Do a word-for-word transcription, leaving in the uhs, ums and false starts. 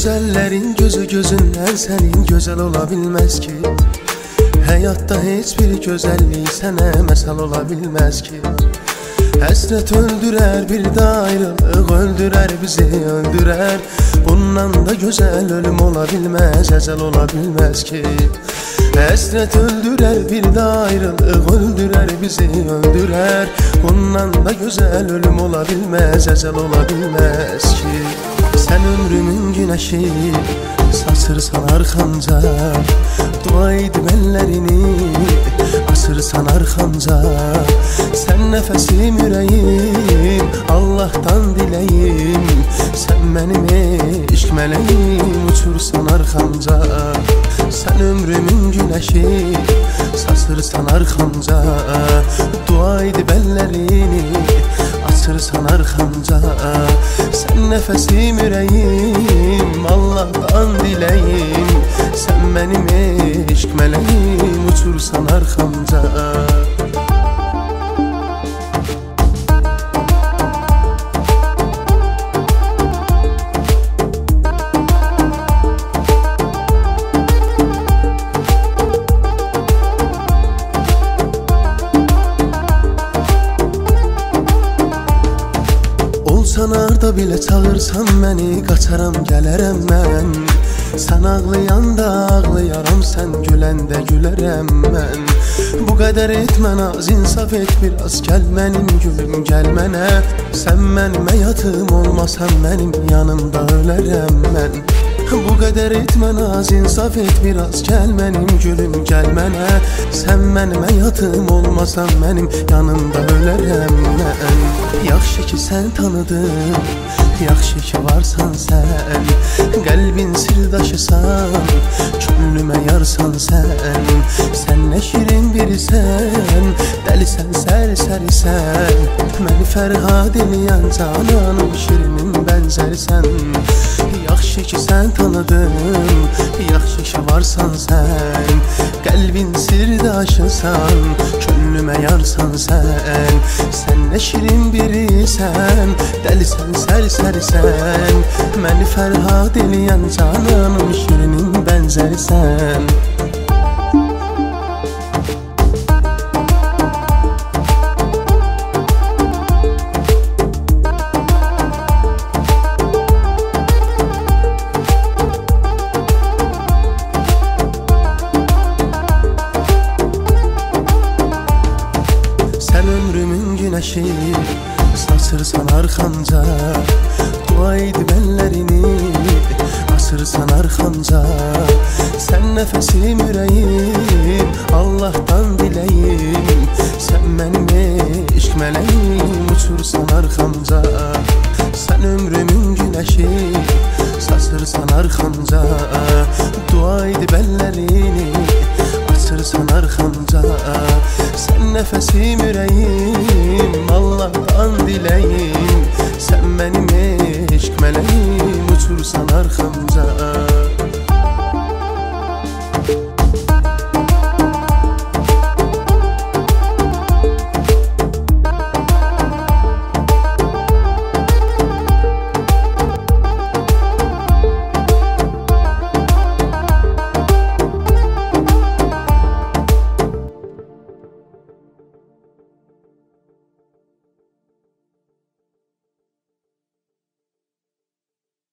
Gözəllərin gözü gözündən sənin gözəl ola bilməz ki. Həyatda heç bir gözəllik sənə məsəl ola bilməz ki. Həsrət öldürər, bir də ayrılıq öldürər, bizi öldürər. Bundan da gözəl ölüm ola bilməz, əcəl ola bilməz ki. Həsrət öldürər, bir də ayrılıq öldürər, bizi öldürər. Bundan da gözəl ölüm ola bilməz, əcəl ola bilməz ki. Sən ömrümün günəşi, saçırsan arxamca. Dua edib əllərini, asırsan arxamca. Sən nəfəsim, ürəyim, Allah'tan diləyim. Sən mənim eşq mələyim, uçursan arxamca. Sən ömrümün günəşi, saçırsan arxamca. Dua edib əllərini, asırsan arxamca. Sən nəfəsim, ürəyim, Allah'tan diləyim. Sən mənim eşq mələyim, uçursan arxamca. Sanarda bilə çağırsan məni, qaçaram gələrəm mən. Sən ağlayanda ağlayaram, sən güləndə gülərəm mən. Bu qədər etmə naz, insaf et biraz, gəl mənim gülüm, gəl mənə. Sən mənim həyatım olmasan, mənim yanımda ölərəm mən. Bu qədər etmə naz, insaf et biraz, gəl mənim gülüm, gəl mənə. Sən mənim həyatım olmasan, mənim yanımda ölərəm mən. Yaxşı ki sən tanıdın, yaxşı ki varsan sən. Qəlbin sirdaşısan, könlümə yarsan sən. Sən nə şirin birisən, dəlisən, sərsərisən. Məni Fərhad eləyən cananım, şirinim bənzərsən. Yaxşı ki sən tanıdın, yaxşı ki varsan sən. Qəlbin sirdaşısan, könlümə yarsan sən. Sən nə şirin birisən, dəlisən, sərsərisən. Məni Fərhad eləyən cananım, şirinim bənzərsən. Sən ömrümün günəşi, saçırsan arxamca. Dua edib əllərini, asırsan arxamca. Sən nəfəsim, ürəyim, Allah'tan diləyim. Sən mənim eşq mələyim, uçursan arxamca. Sən ömrümün günəşi, saçırsan arxamca. Dua edib əllərini, asırsan arxamca. Sən nəfəsim, ürəyim, Allah'tan diləyim. Sən mənim eşq mələyim, uçursan arxamca.